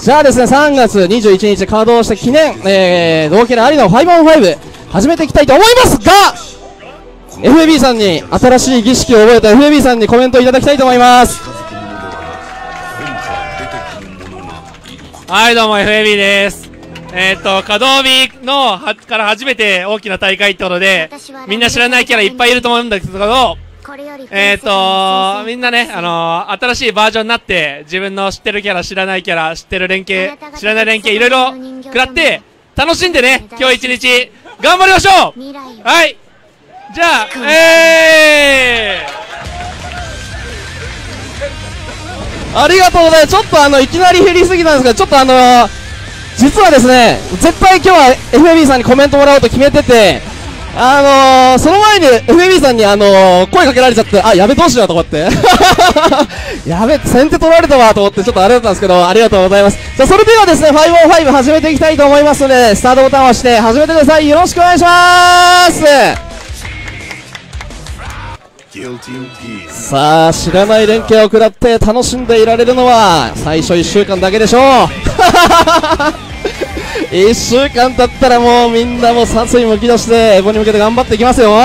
じゃあですね、3月21日稼働した記念、同キャラありの 5on5 始めていきたいと思いますが、FAB さんに新しい儀式を覚えた FAB さんにコメントいただきたいと思います。 はいどうも FAB です。稼働日のから初めて大きな大会ってことで、みんな知らないキャラいっぱいいると思うんだけど、みんなね、新しいバージョンになって、自分の知ってるキャラ、知らないキャラ、知ってる連携、知らない連携、いろいろ食らって、楽しんでね、今日一日、頑張りましょう。はい。じゃあ、 ありがとうございます。ちょっといきなり振りすぎたんですが、ちょっと実はですね、絶対今日は FAB さんにコメントもらおうと決めてて、その前に FAB さんに声かけられちゃって、あ、やべどうしようと思ってやべ先手取られたわと思ってちょっとあれだったんですけど、ありがとうございます。じゃあそれではですね 5on5 始めていきたいと思いますので、スタートボタンを押して始めてください。よろしくお願いします。さあ知らない連携を食らって楽しんでいられるのは最初1週間だけでしょう1週間経ったらもうみんなも殺意むき出してエボに向けて頑張っていきますよ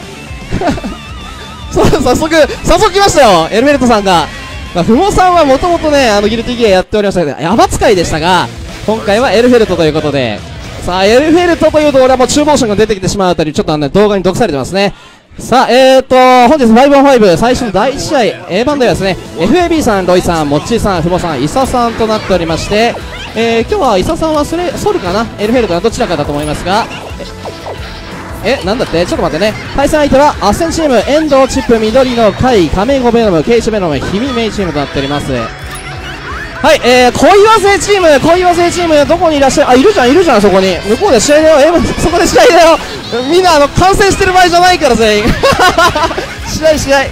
早速来ましたよ、エルベルトさんが。フモさんはもともとねギルティギアやっておりましたけどヤバ使いでしたが、今回はエルフェルトということで、さあエルフェルトというと俺はもう中モーションが出てきてしまうあたりちょっと動画に毒されてますね。さあ本日 5on5 最初の第1試合 A バンドはですね FAB さん、ロイさん、モッチーさん、フモさん、イサさんとなっておりまして、今日はイサさんはソルかな、エルフェルトはどちらかだと思いますが、なんだって、ちょっと待ってね。対戦相手はアッセンチーム、遠藤チップ、緑の貝、カメゴベノム、ケイシベノム、ヒミメイチームとなっております。はい、恋わせチーム、どこにいらっしゃる、あ、いるじゃん、そこに。向こうで試合だよ、そこで試合だよ。みんな観戦してる場合じゃないから全員。試合。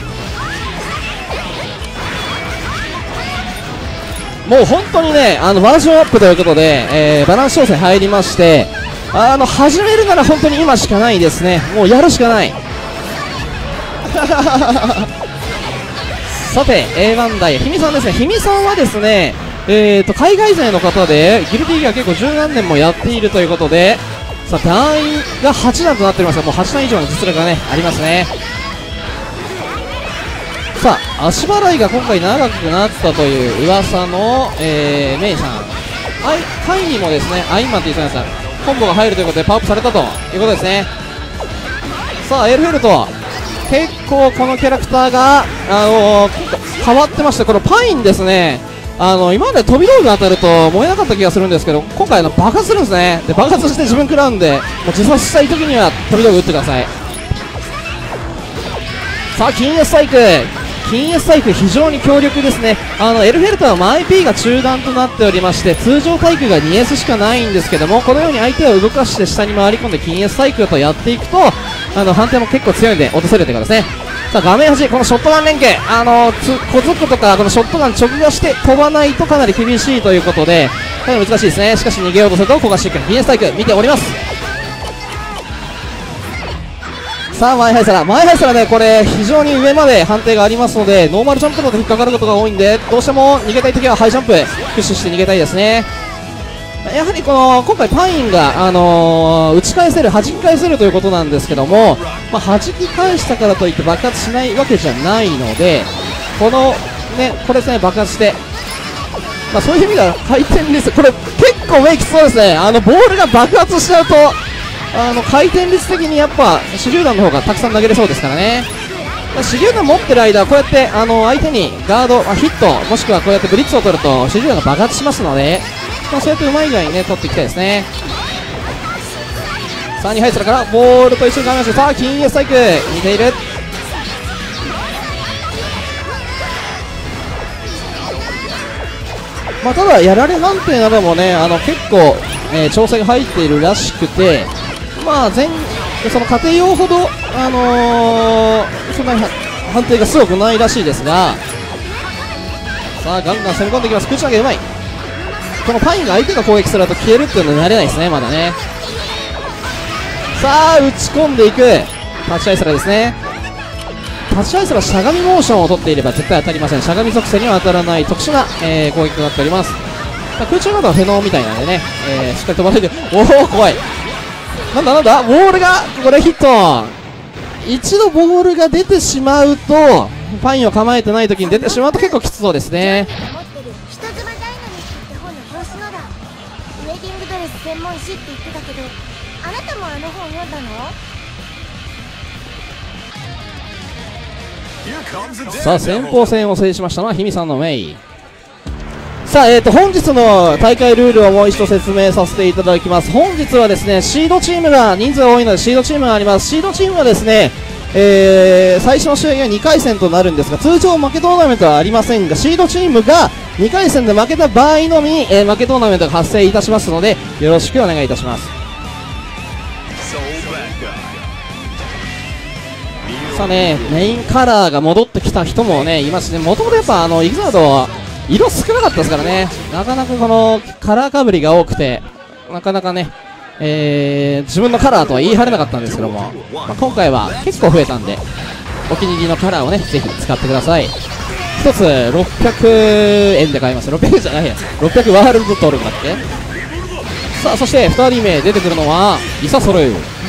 もう本当にね、バージョンアップということで、バランス調整入りまして、始めるなら本当に今しかないですね。もうやるしかない。さて、A1 台、ひみさんですね。ひみさんはですね、海外勢の方で、ギルティギア結構十何年もやっているということで、さあ、団員が8段となっておりますが、もう8段以上の実力がね、ありますね。さあ、足払いが今回長くなったという噂の、メイさん。タイにもですね、アインマンって言ってました。コンボが入るということでパワーアップされたということですね。さあエルフェルト結構このキャラクターが変わってまして、このパインですね、今まで飛び道具当たると燃えなかった気がするんですけど、今回爆発するんですね。で爆発して自分食らうんで、もう自殺したい時には飛び道具打ってください。さあ金 S サイク非常に強力ですね。エルフェルトは前 P が中段となっておりまして、通常タイクが 2S しかないんですけども、このように相手を動かして下に回り込んで金 S サイクルとやっていくと判定も結構強いんで落とせるということですね。さあ画面端、このショットガン連携小族とかこのショットガン直画して飛ばないとかなり厳しいということでかなり難しいですね。しかし逃げようとすると焦がしていく金 S サイクル見ております。さあ前ハイサラね、これ非常に上まで判定がありますので、ノーマルジャンプだと引っかかることが多いんで、どうしても逃げたいときはハイジャンプ駆使して逃げたいですね。やはり今回パインが、打ち返せる、弾き返せるということなんですけども、弾き返したからといって爆発しないわけじゃないので、これですね、爆発して、そういう意味では回転率、これ結構目きつそうですね。ボールが爆発しちゃうと回転率的にやっぱ手榴弾の方がたくさん投げれそうですからね。手榴弾持ってる間はこうやって相手にガード、ヒットもしくはこうやってブリッツを取ると手榴弾が爆発しますので、そうやってうまい具合にね取っていきたいですね。さあ2ハイスラからボールと一緒に頑張りまして、さあ金 S サイク似ている。ただやられ判定などもね結構、調整が入っているらしくて、その家庭用ほど、そんなに判定がすごくないらしいですが、さあガンガン攻め込んでいきます。口投げうまい。このパインが相手が攻撃すると消えるっていうのは慣れないですね、まだね。さあ打ち込んでいく立ち合いスラですね。立ち合いスラしゃがみモーションを取っていれば絶対当たりません。しゃがみ属性には当たらない特殊な、攻撃となっております。 空中ガードはフェノみたいなんでね、しっかり飛ばないで、おお怖い。なんだなんだ、ボールがこれヒット。一度ボールが出てしまうと、パインを構えてない時に出てしまうと結構きつそうですね。 専門誌って言ってたけど、あなたもあの本読んだの？ さあ先鋒戦を制しましたのは氷見さんのメイ。さあ本日の大会ルールをもう一度説明させていただきます。本日はですねシードチームが人数が多いのでシードチームがあります。シードチームはですね、最初の試合が2回戦となるんですが、通常負けトーナメントはありませんが、シードチームが2回戦で負けた場合のみ、負けトーナメントが発生いたしますのでよろしくお願いいたします。さあね、メインカラーが戻ってきた人もねいますね。もともとやっぱイグザードは色少なかったですからね、なかなかこのカラーかぶりが多くてなかなかね、自分のカラーとは言い張れなかったんですけども、今回は結構増えたんでお気に入りのカラーをねぜひ使ってください。1つ600円で買います。600じゃないや、600ワールド登録だっけ。さあそして2人目出てくるのはイサソル。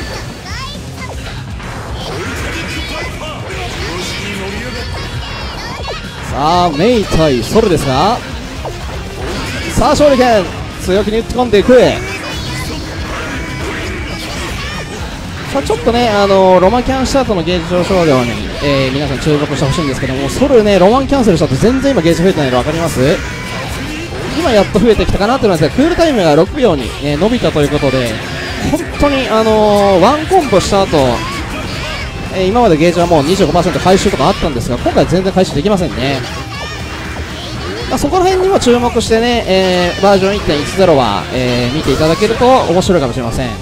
さあメイ対ソルですが、さあ勝利権強気に打ち込んでいく。さあちょっとねロマンキャンした後のゲージ上昇量に、皆さん注目してほしいんですけども、ソルねロマンキャンセルした後全然今ゲージ増えてないの分かります？今やっと増えてきたかなと思いますが、クールタイムが6秒に、伸びたということで、本当にワンコンボした後、今までゲージはもう 25% 回収とかあったんですが、今回全然回収できませんね。そこら辺にも注目してね、バージョン 1.10 は、見ていただけると面白いかもしれません。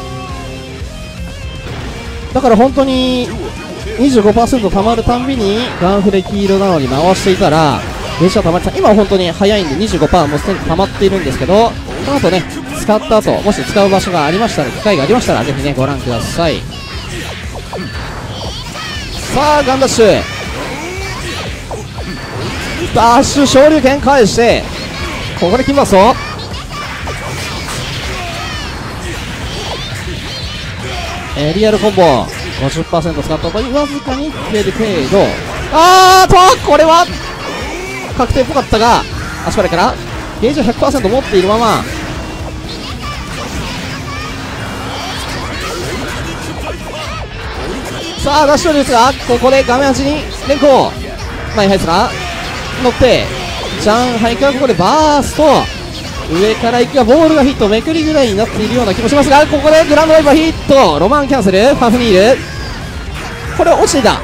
だから本当に 25% 溜まるたんびにガンフレ黄色なのに回していたらゲージは溜まってた。今は本当に早いんで 25% もうすでに溜まっているんですけど、この後ね使った後もし使う場所がありましたら、機会がありましたらぜひねご覧ください。さあガンダッシュダッシュ昇竜拳返してここで決めますぞ。リアルコンボ 50% 使ったとわずかに切れる程度。これは確定っぽかったが足払いからゲージを 100% 持っているまま、さあダッシュですがここで画面端に連行前に入ったが乗ってジャンハイからここでバースト上から行くがボールがヒットめくりぐらいになっているような気もしますが、ここでグランドワイパーヒットロマンキャンセルファフニールこれ落ちていた。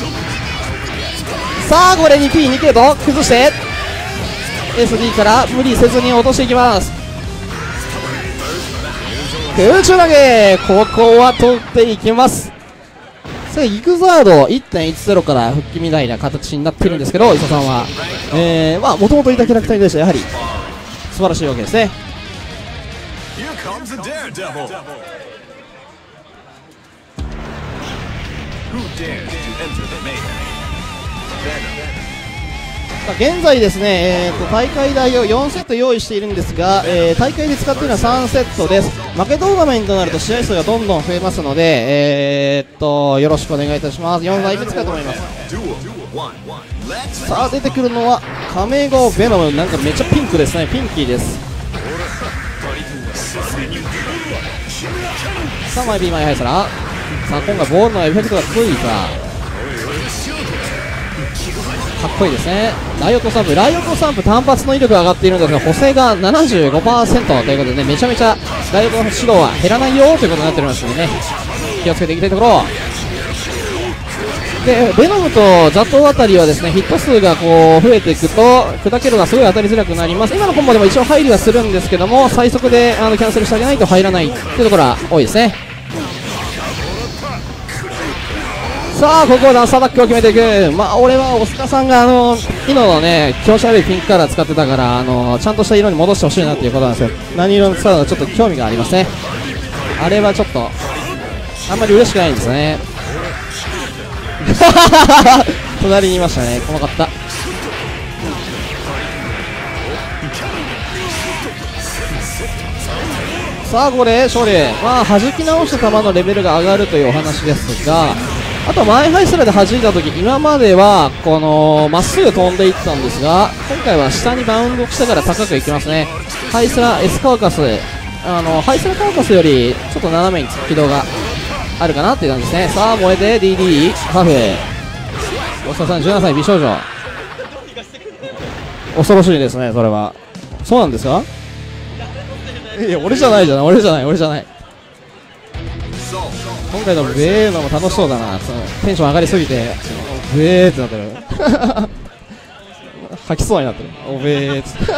さあこれに P2 系と崩して SD から無理せずに落としていきます。空中投げここは取っていきます。さあイグザード 1.10 から復帰みたいな形になっているんですけど、磯さんはもともといたキャラクターに対してやはり素晴らしいわけですね。現在ですね、大会代を4セット用意しているんですが、大会で使っているのは3セットです。負けトーナメントとなると試合数がどんどん増えますので、よろしくお願いいたします。4台目使うと思います。さあ出てくるのはカメゴベノム、なんかめっちゃピンクですね、ピンキーです。さあ前 B 前ハイサラ、さあ今回ボールのエフェクトがついたかっこいいですね。ライオットスタンプ、ライオットスタンプ単発の威力が上がっているんですが補正が 75% ということでね、めちゃめちゃライオットの指導は減らないよということになっておりますのでね、気をつけていきたいところで、ベノムとザトウあたりはですねヒット数がこう増えていくと砕けるのがすごい当たりづらくなります。今のコンボでも一応入りはするんですけども、最速でキャンセルしてあげないと入らないというところが多いですね。さあここはダンスアタックを決めていく。俺はオスカさんがイノのね気持ち悪いピンクカラー使ってたからちゃんとした色に戻してほしいなっていうことなんですよ。何色に使うのかちょっと興味がありますね。あれはちょっとあんまり嬉しくないんですよね隣にいましたね、細かった。 さあここで勝利、まあ弾き直した球のレベルが上がるというお話ですが、あと前ハイスラで弾いた時、今まではこのまっすぐ飛んでいったんですが、今回は下にバウンドしてから高くいきますね。ハイスラ S カーカス、ハイスラカーカスよりちょっと斜めに軌道があるかなっていう感じですね。さあ燃えて DD ハフ、大沢さん17歳美少女、恐ろしいですね。それはそうなんですか？いや俺じゃないじゃない、俺じゃない、俺じゃない。今回のベーノも楽しそうだな。テンション上がりすぎてベーってなってる吐きそうになってる。おべーっつって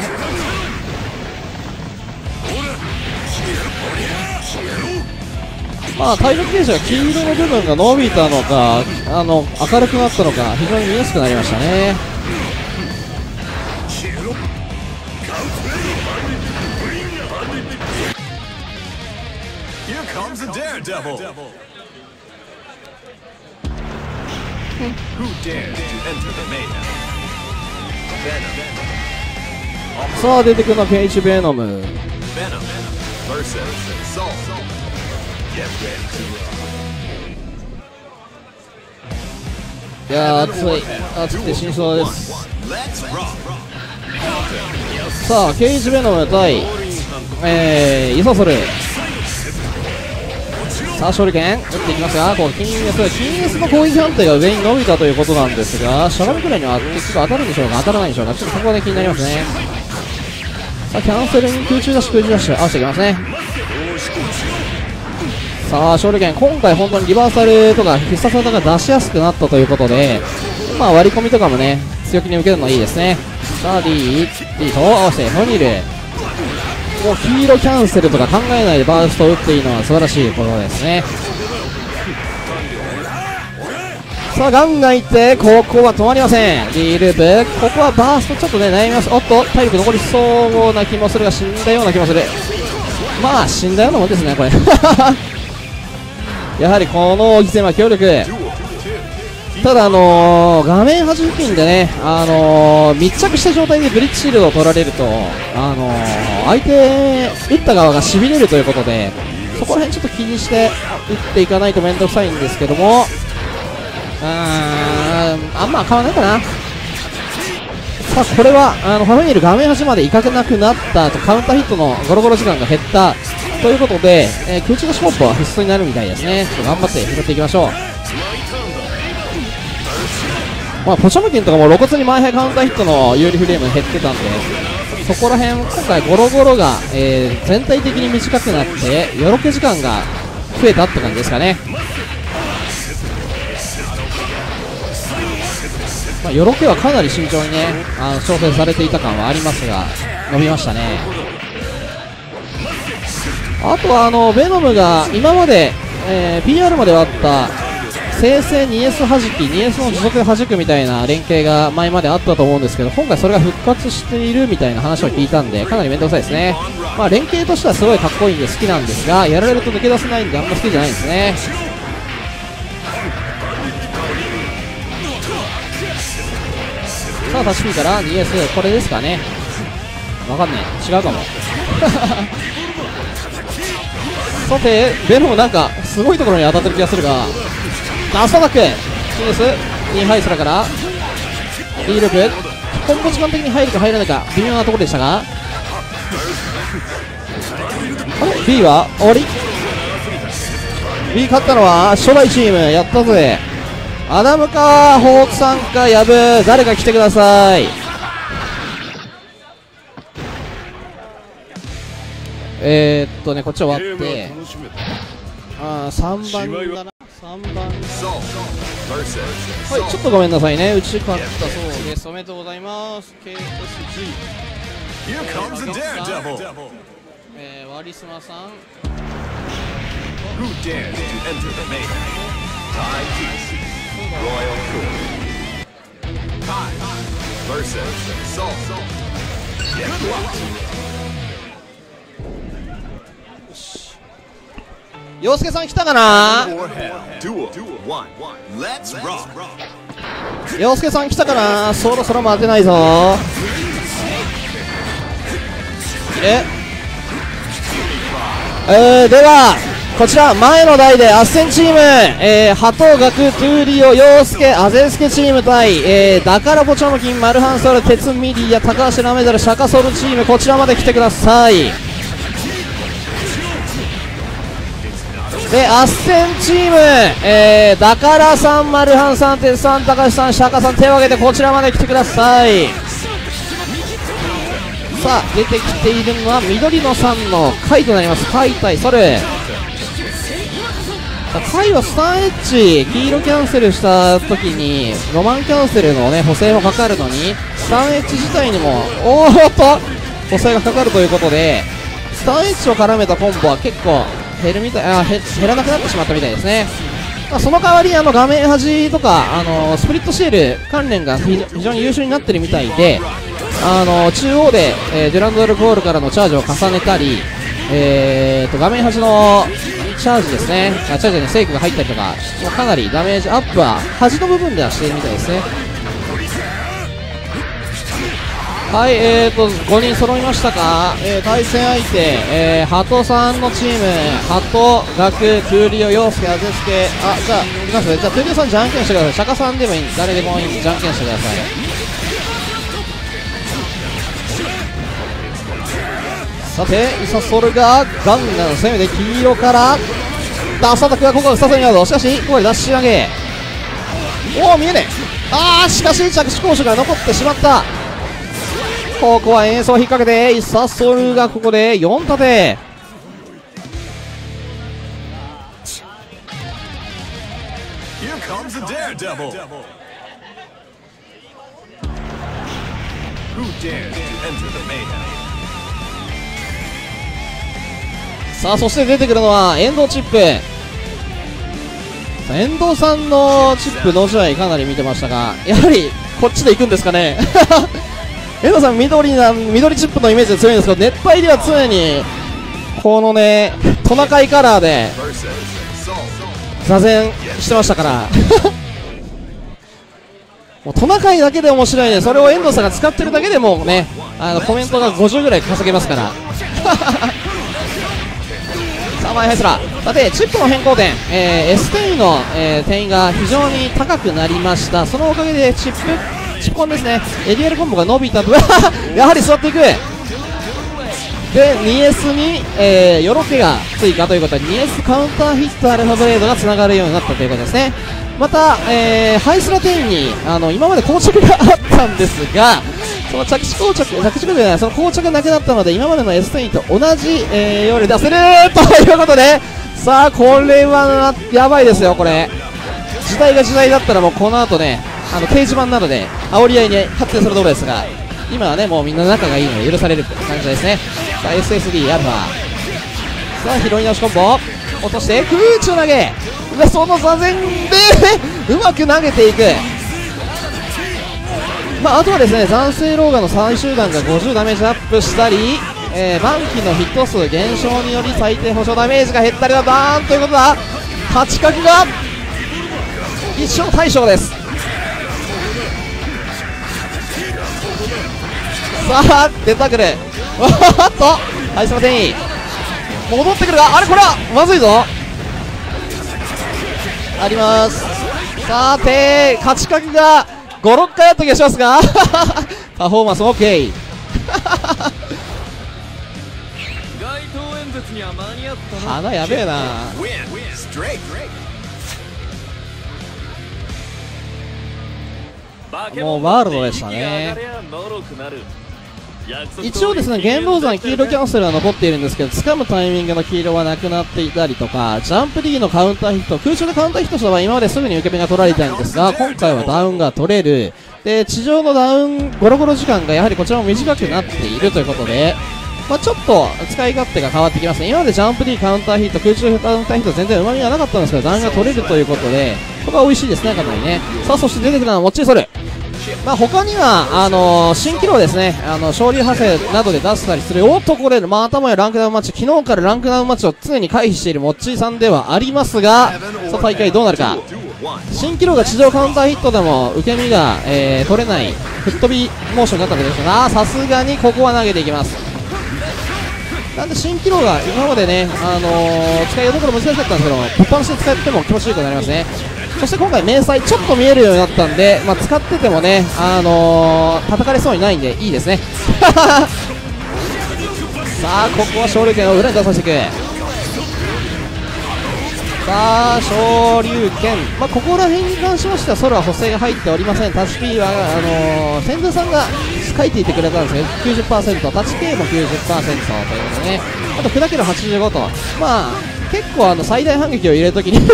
まあ体力ゲージが黄色の部分が伸びたのか明るくなったのか非常に見やすくなりましたね。さあ出てくるのはペイジベノム。いやー熱い、熱くて死にそうです。さあケイジベノム対イソソル。さあ勝利権打っていきますが、こう金 S の攻撃判定が上に伸びたということなんですが、しゃがみくらいには結構当たるんでしょうか当たらないんでしょうか、ちょっとそこが、ね、気になりますね。さあキャンセルに空中ダッシュ合わせていきますね。さあ勝利権、今回本当にリバーサルとか必殺技が出しやすくなったということで、まあ割り込みとかもね強気に受けるのいいですね。さあ D と合わせてホニール、もう黄色キャンセルとか考えないでバーストを打っていいのは素晴らしいことですね。さあガンガンいって、ここは止まりません。D ループ、ここはバーストちょっとね悩みます。おっと体力残りそうな気もするが、死んだような気もする。まあ死んだようなもんですねこれやはりこの犠牲は強力。ただ画面端付近でね密着した状態でブリッジシールドを取られると相手打った側がしびれるということで、そこら辺ちょっと気にして打っていかないと面倒くさいんですけども、あんま変わらないかな。さあこれはファミリー画面端まで行かなくなったと、カウンターヒットのゴロゴロ時間が減ったということで、空中のショットは必須になるみたいですね。ちょっと頑張って拾っていきましょう。まあ、ポチャムキンとかも露骨に前カウンターヒットの有利フレーム減ってたんで、そこら辺今回ゴロゴロが、全体的に短くなってよろけ時間が増えたって感じですかね。まあ、よろけはかなり慎重にね調整されていた感はありますが伸びましたね。あとはベノムが今まで、PR まではあった生成 2S 弾き 2S の持続で弾くみたいな連携が前まであったと思うんですけど、今回それが復活しているみたいな話を聞いたんでかなり面倒くさいですね。まあ連携としてはすごいかっこいいんで好きなんですが、やられると抜け出せないんであんま好きじゃないんですね。さあタッチ P から 2S これですかね。わかんねえ、違うかもさてベノムなんかすごいところに当たってる気がするが、ラストアタック 2S にハイスラから D ループ、コンボ時間的に入るか入らないか微妙なところでしたが、あれ B は終わり。 B 勝ったのは初代チーム。やったぜ。アダムかホークさんかヤブ、誰か来てください。こっち終わって3番だな。3番、はい、ちょっとごめんなさいね、打ち勝ったそうです。おめでとうございます。 KSG ワリスマさん、洋介さん来たかな。洋介さん来たかな。そろそろ待てないぞ。 ではこちら前の台でアッセンチーム、ハトガク、トゥーリオ、ヨウスケ、アゼスケチーム対、ダカラボチョモキン、マルハンソル、テツミディア、高橋ラメダル、シャカソルチーム、こちらまで来てください。でアッセンチーム、ダカラさん、マルハンさん、テツさん、高橋さん、シャカさん、手を挙げてこちらまで来てください。さあ出てきているのは緑の3のカイとなります。カイ対ソル、カイはスタンエッジ黄色キャンセルした時にロマンキャンセルのね補正もかかるのに、スタンエッジ自体にもおーっと補正がかかるということで、スタンエッジを絡めたコンボは結構減らなくなってしまったみたいですね。その代わり画面端とかスプリットシール関連が非常に優秀になってるみたいで、中央で、デュランドルコールからのチャージを重ねたり、画面端のチャージですね、チャージにセイクが入ったりとか、かなりダメージアップは端の部分ではしているみたいですね。はい、5人揃いましたか。対戦相手、ハトさんのチーム、ハト、ガク、トゥーリオ、ヨウスケ、アゼスケ、じゃあ、いきますね。じゃあ、トゥーリオさんじゃんけんしてください。シャカさんでもいい、誰でもいいんで、じゃんけんしてください。さて、イサソルがガンガン攻めて黄色からダッシュアタックがここで2つにある。しかしここでダッシュ上げ、おお見えねえ。しかし着地攻守が残ってしまった。ここは演奏を引っ掛けてイサソルがここで4立て。さあそして出てくるのは遠藤チップ。遠藤さんのチップの試合かなり見てましたが、やはりこっちで行くんですかね。遠藤さん緑チップのイメージで強いんですけど、熱帯では常にこのねトナカイカラーで座禅してましたからもうトナカイだけで面白いね。それを遠藤さんが使ってるだけでもね、コメントが50ぐらい稼げますからさあ前ハイスラー、さてチップの変更点、S 点の、点が非常に高くなりました。そのおかげでチップコンですね、エリアルコンボが伸びたとやはり座っていく。で 2S に、ヨロケが追加ということで 2S カウンターヒットアルファブレードがつながるようになったということですね。また、ハイスラ10に今まで膠着があったんですが、その着地じゃない、その膠着がなくなったので今までの S10 と同じ、より出せるということで、さあこれはやばいですよ。これ時代が時代だったらもうこの後ね掲示板などで煽り合いに発展するところですが、今はねもうみんな仲がいいので許される感じですね。さあ SSD アルファ、さあ拾い直しコンボ落として空中投げ、その座禅でうまく投げていく。あとはですね残性ローガの最終弾が50ダメージアップしたり、バンキのヒット数減少により最低保証ダメージが減ったりだダーンということだ。勝ち角が一生対象です。さあ出たくるおっとはいすいません戻ってくるが、あれこれはまずいぞあります。さて勝ち角が5、6回あった気がしますがパフォーマンス OK 花やべえな。もうワールドでしたね。一応ですね元老山黄色キャンセルは残っているんですけど、掴むタイミングの黄色はなくなっていたりとか、ジャンプ D のカウンターヒット、空中でカウンターヒットした場合今まですぐに受け身が取られたんですが、今回はダウンが取れる。で地上のダウンゴロゴロ時間がやはりこちらも短くなっているということで、ちょっと使い勝手が変わってきますね。今までジャンプ D カウンターヒット、空中カウンターヒット全然うまみがなかったんですけど、ダウンが取れるということで、これは美味しいですね、かなりね。さあそして出てくるのはモッチーソル。他には新機能ですね、昇竜派生などで出したりする。おっとこれまたもやランクダウンマッチ、昨日からランクダウンマッチを常に回避しているモッチーさんではありますが、さあ大会どうなるか。新機能が地上カウンターヒットでも受け身が、取れない吹っ飛びモーションになったわけですが、さすがにここは投げていきます。 なんで蜃気楼が今までね、使いどころ難しかったんですけど、物販して使っても気持ちいいくなりますね。そして今回迷彩ちょっと見えるようになったんで、使っててもね、叩かれそうにないんでいいですね。さあここは昇竜拳を裏に出させていく。さあ昇竜拳、ここら辺に関しましてはソロは補正が入っておりません。タッチ P は千鶴さんが書いていてくれたんですけど 90%、 タッチ K も 90% ということでね、あと砕ける85と、結構最大反撃を入れるときにおーっ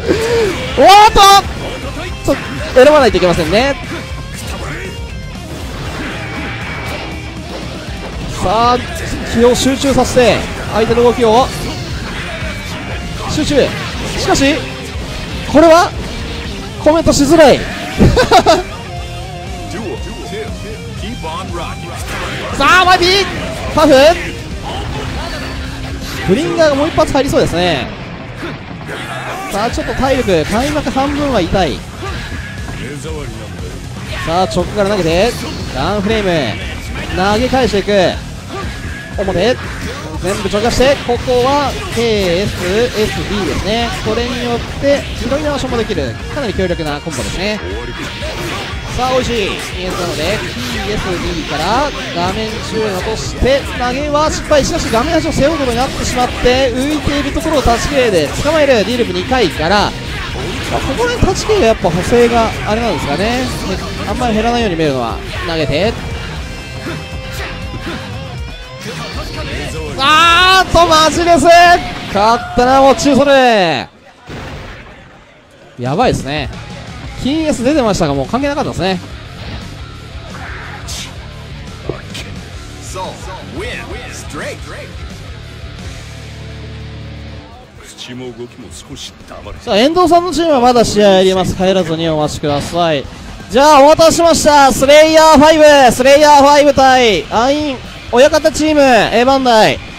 と選ばないといけませんね。さあ気を集中させて相手の動きを集中。しかしこれはコメントしづらい。さあマイピーパフフリンガーがもう一発入りそうですね。さあちょっと体力開幕半分は痛い。さあ直から投げてガンフレーム投げ返していく。表全部除化して、ここは KSSD ですね。これによって自動直しもできるかなり強力なコンボですね。さあ美味しい ES なので PSD から画面中へ落として投げは失敗。しかし画面端を背負うことになってしまって浮いているところをタッチ系で捕まえる。ディルブ2回から、ここでタッチ系がやっぱ補正があれなんですかね。あんまり減らないように見えるのは投げて、マジです勝ったな。もう中ソレやばいですね。金 S 出てましたがもう関係なかったですね。さあ遠藤さんのチームはまだ試合あります。帰らずにお待ちください。じゃあお待たせしました。スレイヤー5対アイン親方チーム A バンダイ